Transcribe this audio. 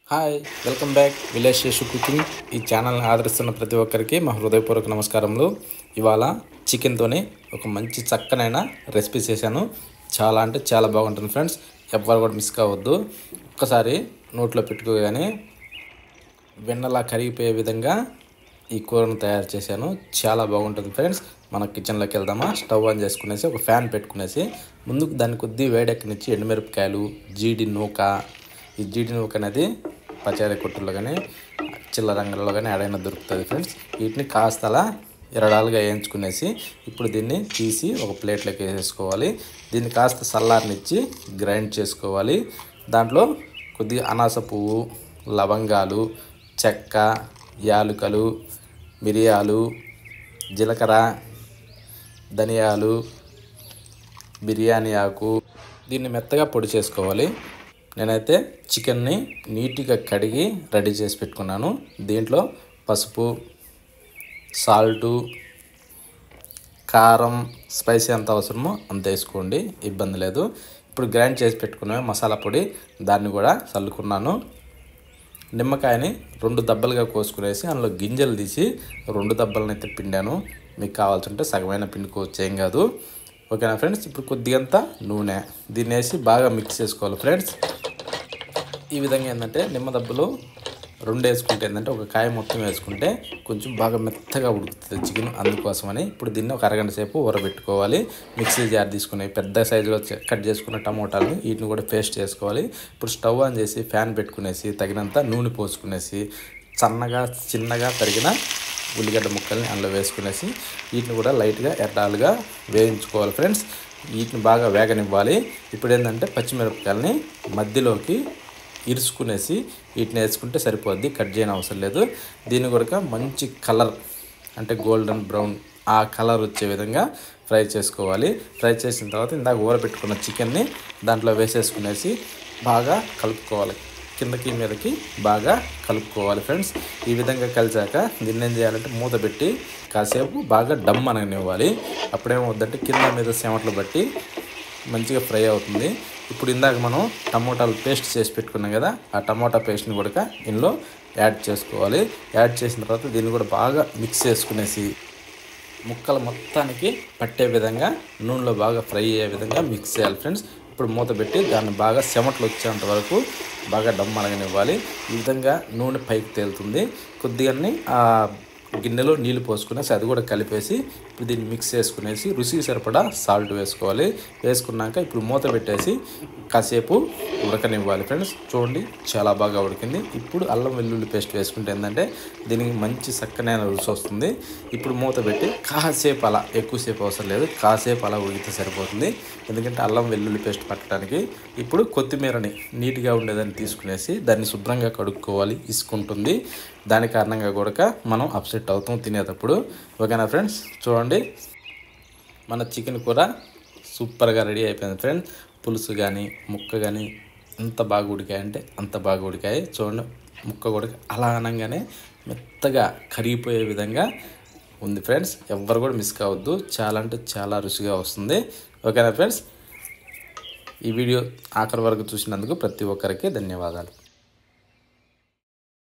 Hi welcome back village Seshu cooking. ఈ ఛానల్ని ఆదరిస్తున్న ప్రతి ఒక్కరికి మా హృదయపూర్వక నమస్కారములు. ఇవాళ చికెన్తోనే ఒక మంచి చక్కనైన రెసిపీ చేశాను. చాలా అంటే చాలా బాగుంటుంది ఫ్రెండ్స్. ఎవ్వరు కూడా మిస్ కావద్దు. ఒక్కసారి నోట్లో పెట్టుకోగానే వెన్నలా కరిగిపోయే విధంగా ఈ కూరను తయారు చేశాను. చాలా బాగుంటుంది ఫ్రెండ్స్. మన కిచెన్లోకి వెళ్దామా. స్టవ్ ఆన్ చేసుకునేసి ఒక ఫ్యాన్ పెట్టుకునేసి ముందుకు దాన్ని కొద్ది వేడెక్కనిచ్చి ఎండుమిరపకాయలు, జీడి నూక. ఈ జీడి నూక అనేది పచారీ కొట్టుల్లో కానీ చిల్లర రంగుల్లో కానీ ఏడైనా దొరుకుతుంది ఫ్రెండ్స్. వీటిని కాస్త అలా ఎరడాలుగా వేయించుకునేసి ఇప్పుడు దీన్ని తీసి ఒక ప్లేట్లోకి వేసేసుకోవాలి. దీన్ని కాస్త చల్లారనిచ్చి గ్రైండ్ చేసుకోవాలి. దాంట్లో కొద్దిగా అనాస పువ్వు, లవంగాలు, చెక్క, యాలుకలు, మిరియాలు, జీలకర్ర, ధనియాలు, బిర్యానీ ఆకు, దీన్ని మెత్తగా పొడి చేసుకోవాలి. నేనైతే చికెన్ని నీట్గా కడిగి రెడీ చేసి పెట్టుకున్నాను. దీంట్లో పసుపు, సాల్టు, కారం, స్పైసీ ఎంత అవసరమో అంత వేసుకోండి, ఇబ్బంది లేదు. ఇప్పుడు గ్రైండ్ చేసి పెట్టుకున్న మసాలా పొడి దాన్ని కూడా చల్లుకున్నాను. నిమ్మకాయని 2 దబ్బలుగా కోసుకునేసి అందులో గింజలు తీసి 2 దబ్బలను అయితే పిండాను. మీకు కావాల్సింటే సగమైన పిండుకోవచ్చు, ఏం కాదు. ఓకేనా ఫ్రెండ్స్. ఇప్పుడు కొద్దిగంత నూనె దీన్ని వేసి బాగా మిక్స్ చేసుకోవాలి ఫ్రెండ్స్. ఈ విధంగా ఏంటంటే నిమ్మ దబ్బలు 2 వేసుకుంటే ఏంటంటే ఒక కాయ మొత్తం వేసుకుంటే కొంచెం బాగా మెత్తగా ఉడుకుతుంది చికెన్. అందుకోసమని ఇప్పుడు దీన్ని ఒక అరగంట సేపు ఊరబెట్టుకోవాలి. మిక్సీ జార్ తీసుకుని పెద్ద సైజులో కట్ చేసుకున్న టమోటాలను వీటిని కూడా పేస్ట్ చేసుకోవాలి. ఇప్పుడు స్టవ్ ఆన్ చేసి ఫ్యాన్ పెట్టుకునేసి తగినంత నూనె పోసుకునేసి చిన్నగా తరిగిన ఉల్లిగడ్డ ముక్కల్ని అందులో వేసుకునేసి వీటిని కూడా లైట్గా ఎర్రాలుగా వేయించుకోవాలి ఫ్రెండ్స్. వీటిని బాగా వేగనివ్వాలి. ఇప్పుడు ఏంటంటే పచ్చిమిరపకాయలని మధ్యలోకి ఇరుచుకునేసి వీటిని వేసుకుంటే సరిపోద్ది, కట్ చేయని అవసరం లేదు. దీన్ని కూడా మంచి కలర్ అంటే గోల్డెన్ బ్రౌన్ ఆ కలర్ వచ్చే విధంగా ఫ్రై చేసుకోవాలి. ఫ్రై చేసిన తర్వాత ఇందాక ఊరబెట్టుకున్న చికెన్ని దాంట్లో వేసేసుకునేసి బాగా కలుపుకోవాలి. కిందకి మీదకి బాగా కలుపుకోవాలి ఫ్రెండ్స్. ఈ విధంగా కలిసాక దీన్ని ఏం చేయాలంటే మూత పెట్టి కాసేపు బాగా డమ్ అననివ్వాలి. అప్పుడేమవుద్దంటే కింద మీద చెమటలు బట్టి మంచిగా ఫ్రై అవుతుంది. ఇప్పుడు ఇందాక మనం టమోటాలు పేస్ట్ చేసి పెట్టుకున్నాం కదా, ఆ టమోటా పేస్ట్ని కూడా ఇందులో యాడ్ చేసుకోవాలి. యాడ్ చేసిన తర్వాత దీన్ని కూడా బాగా మిక్స్ చేసుకునేసి ముక్కలు మొత్తానికి పట్టే విధంగా నూనెలో బాగా ఫ్రై అయ్యే విధంగా మిక్స్ చేయాలి ఫ్రెండ్స్. ఇప్పుడు మూత పెట్టి దాన్ని బాగా చెమటలు వచ్చేంత వరకు బాగా డమ్ అనగనివ్వాలి. ఈ విధంగా నూనె పైకి తేలుతుంది. కొద్దిగానే ఆ గిన్నెలో నీళ్ళు పోసుకునేసి అది కూడా కలిపేసి ఇప్పుడు దీన్ని మిక్స్ చేసుకునేసి రుచికి సరిపడా సాల్ట్ వేసుకోవాలి. వేసుకున్నాక ఇప్పుడు మూత పెట్టేసి కాసేపు ఉడకనివ్వాలి ఫ్రెండ్స్. చూడండి చాలా బాగా ఉడికింది. ఇప్పుడు అల్లం వెల్లుల్లి పేస్ట్ వేసుకుంటే ఏంటంటే దీనికి మంచి చక్కనైన రుచి వస్తుంది. ఇప్పుడు మూత పెట్టి కాసేపు అలా, ఎక్కువసేపు అవసరం లేదు, కాసేపు అలా ఉడికితే సరిపోతుంది. ఎందుకంటే అల్లం వెల్లుల్లి పేస్ట్ పట్టడానికి. ఇప్పుడు కొత్తిమీరని నీట్గా ఉండేదాన్ని తీసుకునేసి దాన్ని శుభ్రంగా కడుక్కోవాలి, ఇసుకుంటుంది. దాని కారణంగా కూడా మనం అప్సెట్ అవుతాం తినేటప్పుడు. ఓకేనా ఫ్రెండ్స్. చూడండి మన చికెన్ కూర సూపర్గా రెడీ అయిపోయింది ఫ్రెండ్స్. పులుసు కానీ ముక్క కానీ ఎంత బాగా ఉడికాయంటే అంత బాగా ఉడికాయి. చూడండి ముక్క కూడా అలా అనగానే మెత్తగా కరిగిపోయే విధంగా ఉంది ఫ్రెండ్స్. ఎవ్వరు కూడా మిస్ కావద్దు. చాలా అంటే చాలా రుచిగా వస్తుంది. ఓకేనా ఫ్రెండ్స్. ఈ వీడియో ఆఖరి వరకు చూసినందుకు ప్రతి ఒక్కరికి ధన్యవాదాలు.